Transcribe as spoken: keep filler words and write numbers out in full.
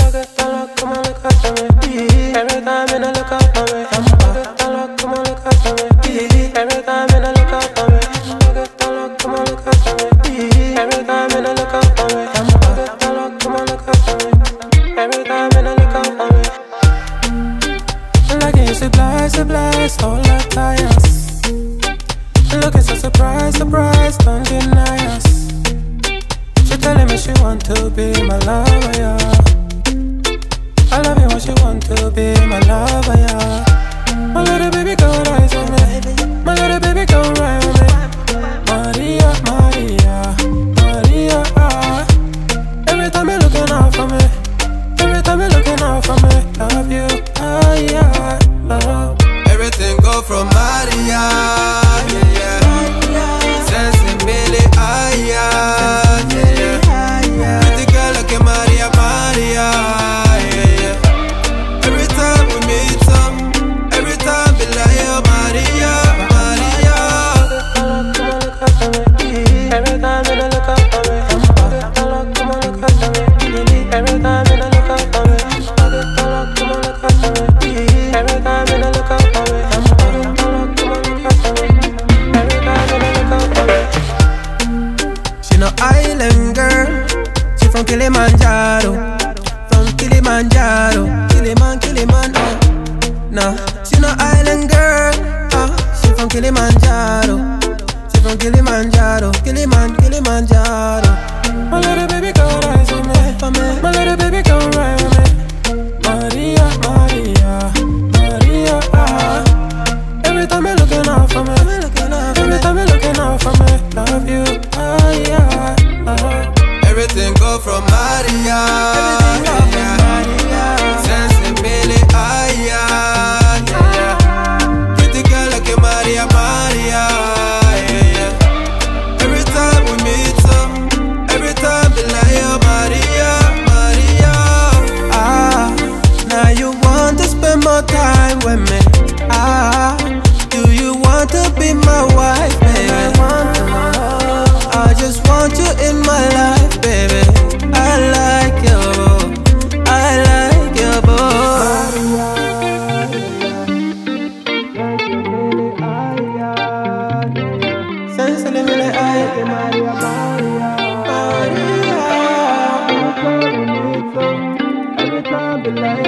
get the look, come on, look after me. Every time when I look out for me, I get the look, come on, look after me. Every time when I look out for me, I get the look, come on, look after me. Every time when I look out for me, I get the look, come on, look after me. Every time when I look out for me, like you supply, supply, all the tires. Looking so surprised, surprised, don't deny us. She telling me she want to be my lover, yeah. I love you when she want to be my lover, yeah. My little baby girl rise on me. My little baby girl ride on me. Maria, Maria, Maria, ah. Every time you're looking out for me, every time you're looking out for me, love you, ah, yeah, oh. Everything go from Maria, yeah, yeah. Sensibility, ah, yeah, yeah, yeah. Pretty girl like a Maria, Maria, yeah, yeah. Every time we meet up, every time be like, oh, Maria, Maria. Every time when I look up for me, I get the look, come on, look after me. Every time when I look up for me, I get the look, come on, look after me. Every time when I look up for me, I get the look, come on, look after me. Every time when I look up for me. She no island girl, she from Kilimanjaro, from Kilimanjaro, Kiliman, Kiliman, oh. Nah, she no island girl, ah, she from Kilimanjaro, she from Kilimanjaro, Kiliman, Kilimanjaro. My little baby girl rise on me, for me. My little baby girl ride on me. Maria, Maria, Maria, ah. Every time you're looking out for me, every time you're looking out for me, love you, ah, yeah, ah. Everything go from Maria, yeah, yeah. Sensibility, ah, yeah, yeah, yeah. Pretty girl like a Maria, Maria, yeah, yeah. Every time we meet up, every time be like, oh, Maria, Maria. Ah, now you want to spend more time with me. Ah, do you want to be my wife, baby? I just want you in my life, baby. I like you, I like you, boy. Sensibility, I like Maria, Maria, Maria. Every time be like